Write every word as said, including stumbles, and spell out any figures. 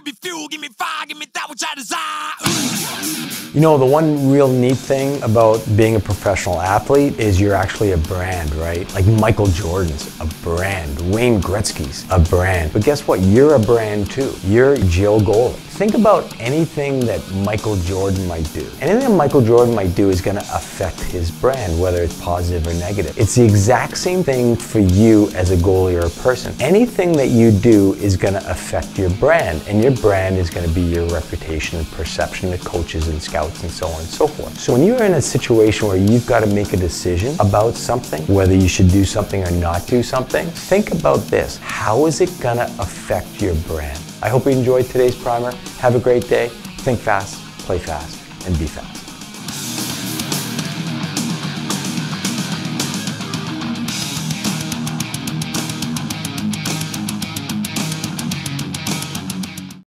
me fuel, give me fire, give me that which I desire. You know, the one real neat thing about being a professional athlete is you're actually a brand, right? Like Michael Jordan's a brand, Wayne Gretzky's a brand. But guess what? You're a brand too. You're Joe Goalie. Think about anything that Michael Jordan might do. Anything that Michael Jordan might do is gonna affect his brand, whether it's positive or negative. It's the exact same thing for you as a goalie or a person. Anything that you do is gonna affect your brand, and your brand is gonna be your reputation and perception to coaches and scouts and so on and so forth. So when you're in a situation where you've got to make a decision about something, whether you should do something or not do something, think about this. How is it gonna affect your brand? I hope you enjoyed today's primer. Have a great day. Think fast, play fast, and be fast.